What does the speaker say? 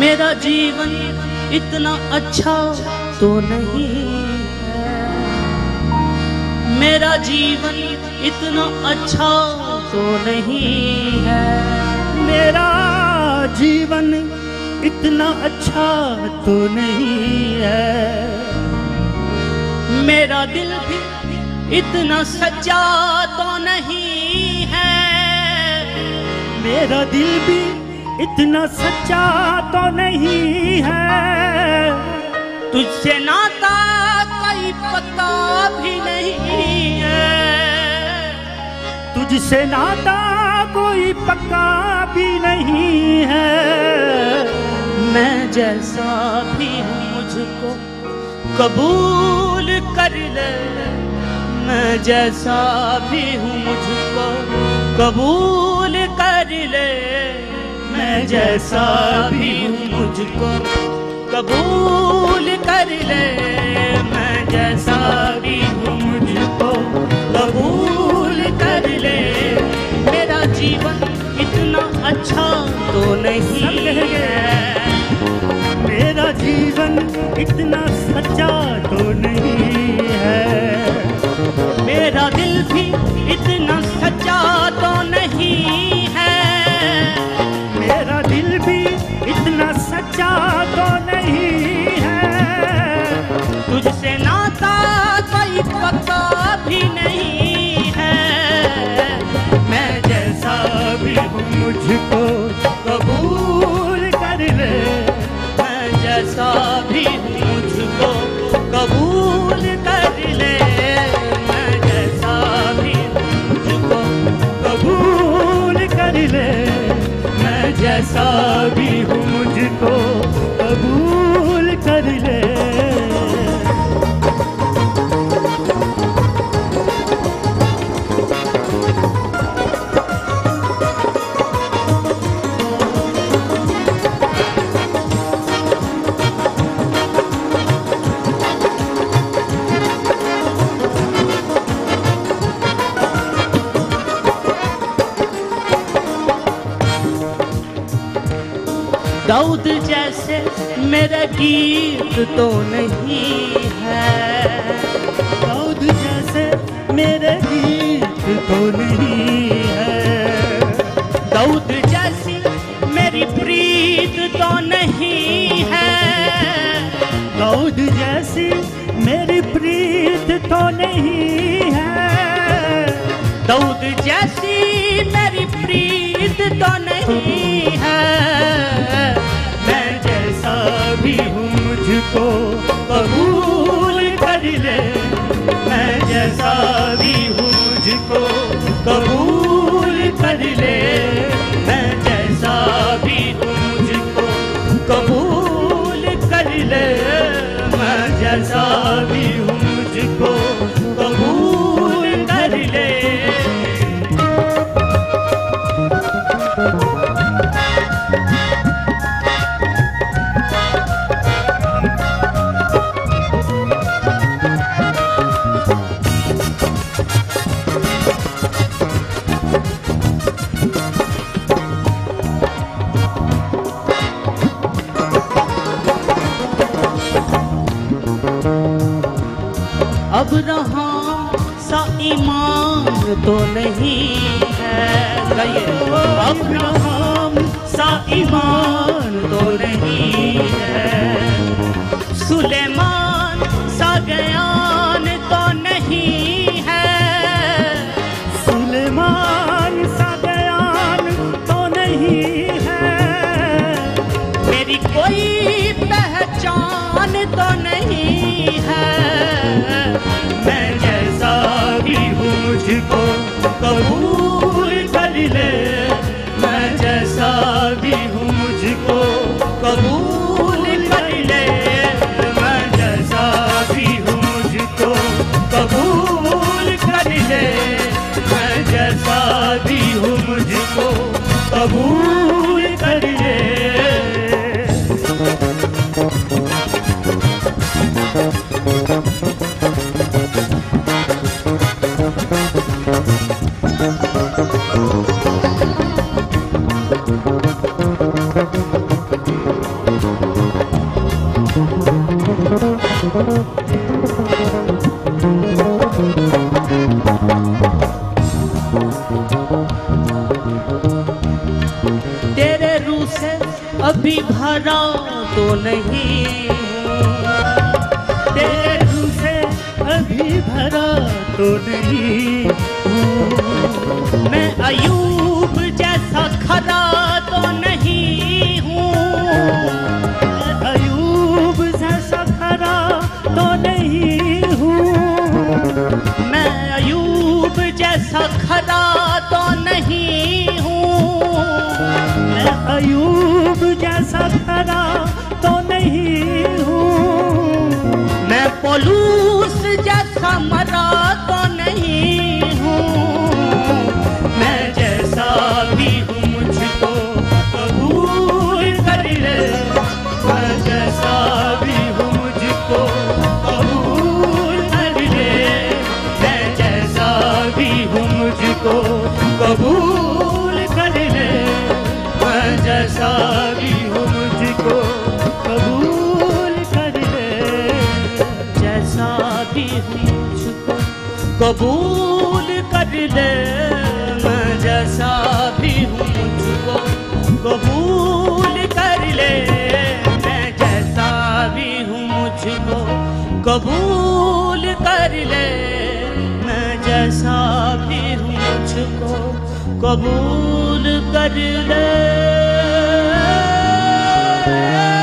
मेरा जीवन इतना अच्छा तो नहीं है, मेरा जीवन इतना अच्छा तो नहीं है, मेरा जीवन इतना अच्छा तो नहीं है, मेरा दिल भी इतना सच्चा तो नहीं है, मेरा दिल भी इतना सच्चा तो नहीं है, तुझसे नाता कोई पता भी नहीं है, तुझसे नाता कोई पक्का भी नहीं है, मैं जैसा भी हूँ मुझको कबूल कर ले, मैं जैसा भी हूँ मुझको कबूल कर ले, मैं जैसा भी हूँ मुझको कबूल कर ले, मैं जैसा भी हूँ मुझको कबूल कर ले, मेरा जीवन इतना अच्छा तो नहीं है, मेरा जीवन इतना सच्चा तो नहीं है, मेरा दिल भी इतना सच्चा तो नहीं है, मेरा दिल भी इतना सच्चा तो नहीं है, तुझसे नाता कोई पक्का भी नहीं है, मैं जैसा भी हूँ मुझको कबूल कर ले, मैं जैसा भी हूँ मुझको कबूल कर ले, मैं जैसा भी हूँ मुझको कबूल कर ले, मैं जैसा भी हूँ मुझको कबूल कर ले। दाऊद जैसे मेरे गीत तो नहीं है, दाऊद जैसे मेरे गीत तो नहीं है, दाऊद जैसी मेरी प्रीत तो नहीं है, दाऊद जैसी मेरी प्रीत तो नहीं है, दाऊद जैसी मेरी प्रीत तो नहीं है, मैं जैसा भी हूँ मुझको कबूल कर ले, मैं जैसा भी हूँ मुझको कबूल कर ले, मैं जैसा भी हूँ मुझको कबूल कर ले, मैं जैसा भी हूँ मुझको कबूल कर ले। अब रहा सा ईमान तो नहीं है, अब रहा सा ईमान तो नहीं है, सुलेमान सा ज्ञान तो नहीं है, सुलेमान सा ज्ञान तो नहीं है, मेरी कोई पहचान तो नहीं है, मैं जैसा भी हूँ मुझको कबूल कर ले, मैं जैसा भी हूँ मुझको कबूल कर ले, मैं जैसा भी हूँ मुझको कबूल कर ले, मैं जैसा भी हूँ मुझको कबूल कर ले। अभी भरा तो नहीं तेरे दिल से अभी भरा तो नहीं हूँ। मैं अयूब जैसा खरा तो नहीं हूँ। अयूब जैसा खरा तो नहीं हूँ। मैं अयूब जैसा खरा तो नहीं हूँ। मैं अयूब जैसा खरा तो नहीं हूँ। मैं पौलुस जैसा मरा तो नहीं हूँ। मैं जैसा भी हूँ मुझको कबूल कर ले। मैं जैसा भी हूँ मुझको कबूल कर ले। मैं जैसा भी हूँ मुझको कबूल कर ले। मैं जैसा भी हूँ मुझको कबूल कर ले। जैसा भी हूँ मुझको कबूल कर ले। मैं जैसा भी हूँ मुझको कबूल कर ले। मैं जैसा भी हूँ मुझको कबूल कर ले। मैं जैसा भी हूँ मुझको कबूल कर ले।